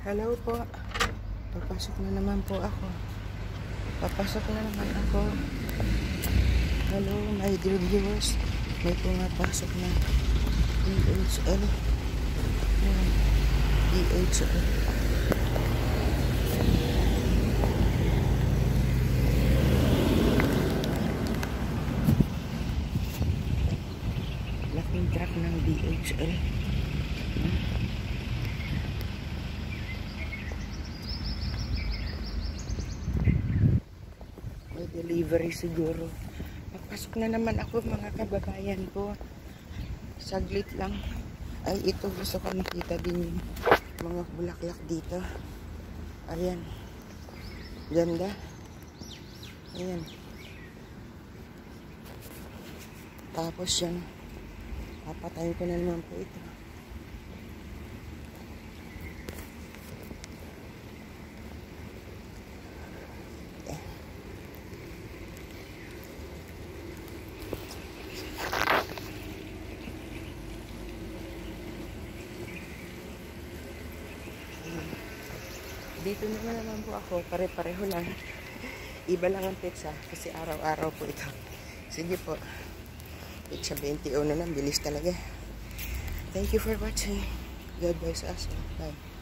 Hello po. Papasok na naman po ako. Hello, my dear viewers. May pumapasok na DHL. Ayan, DHL. Laking truck ng DHL. May delivery siguro. Papasok na naman ako mga kababayan ko. Saglit lang. Ay, ito gusto ko makita din yung mga bulaklak dito. Ayan. Ganda. Ayan. Tapos yan. Papatayin ko na naman po ito. Dito naman po ako, pare-pareho lang. Iba lang ang pizza kasi araw-araw po ito. Sige po. Pizza 21 na lang, bilis talaga. Thank you for watching. God bless us. Bye.